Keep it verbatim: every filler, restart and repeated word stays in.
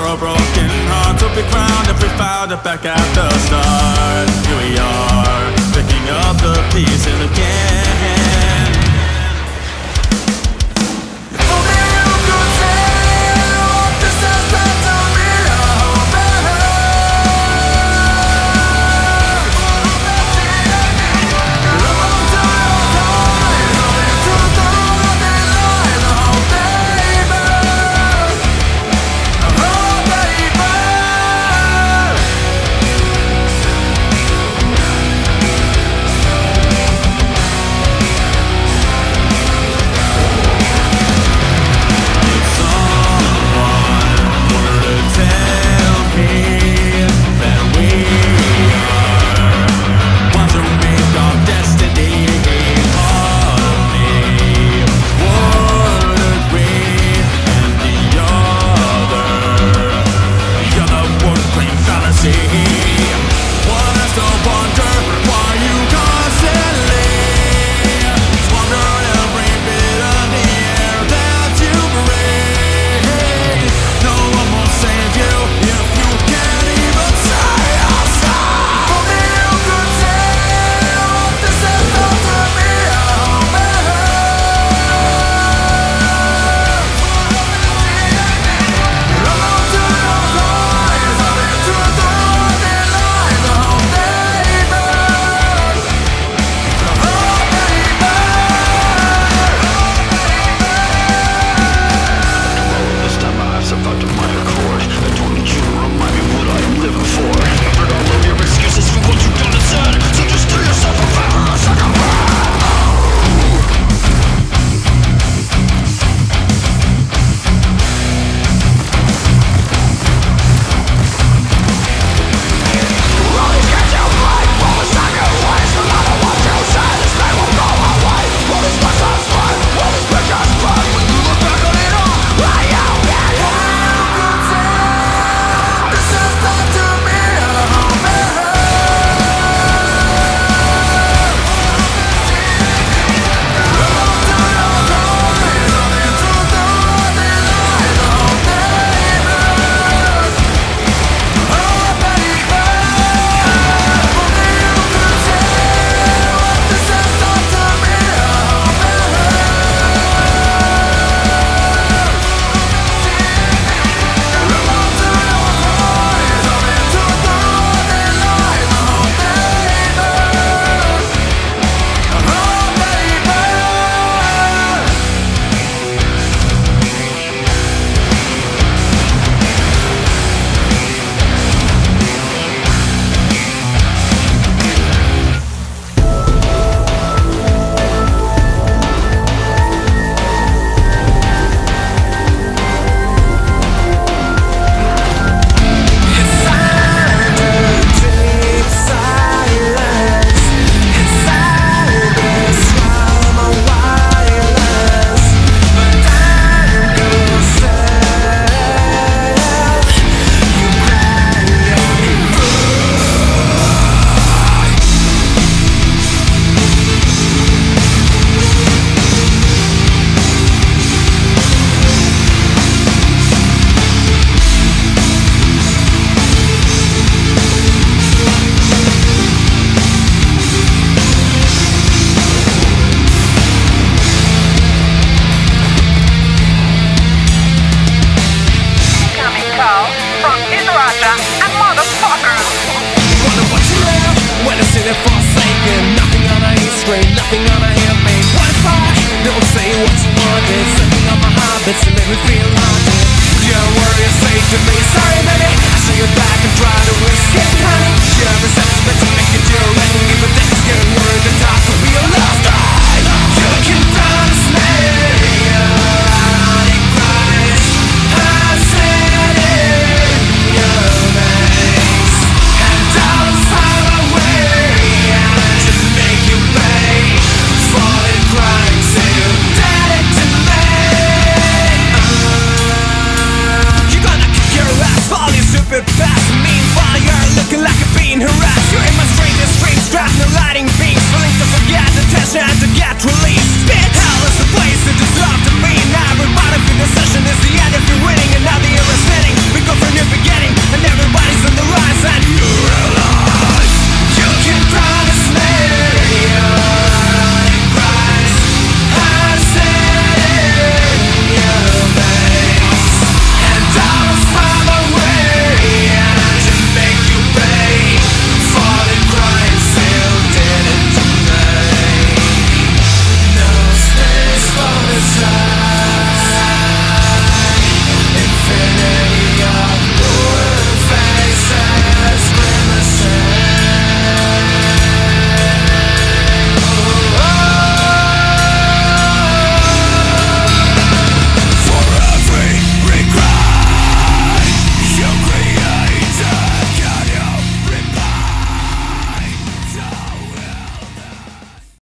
a broken heart to be crowned if we found it back at the start. Here we are, picking up the pieces again. If only you could say what this has done to me, I hope it hurts. Look into your eyes, nothing to do, nothing lies. I hope they burn. I hope they burn. If someone were to tell me that we are ones who make our destiny, part of me would agree, and the other, the other would claim fallacy. One has to wonder why you constantly squander every bit of the air that you breathe. No one will save you if you can't even say you're sorry. If only you could say what this has done to me, I hope it hurts. Look into your eyes, nothing to do, nothing lies. I hope they burn. I hope they burn. This time I've survived on my accord. I don't need you to remind me what I am living for. I've heard all of your excuses for what you've done and said, so just do yourself a favor and second This has done to me, I hope it hurts. Look into your eyes, nothing to do, nothing lies. I hope they burn. I hope they burn. If only you could say what this has done to me, I hope it hurts. Look into your eyes, nothing to do, nothing lies. I hope they burn. I hope they burn. It's time to deep silence. Inside this realm of violence, but time goes sad. You cry Incoming call from East Russia and motherfuckers. Wonder what you left when it's in it forsaken. Nothing on a hit screen, nothing on a handmade. What if I don't say what you wanted? Something on my habits to make me feel haunted. Your worry is safe to me. Sorry, baby, I saw your back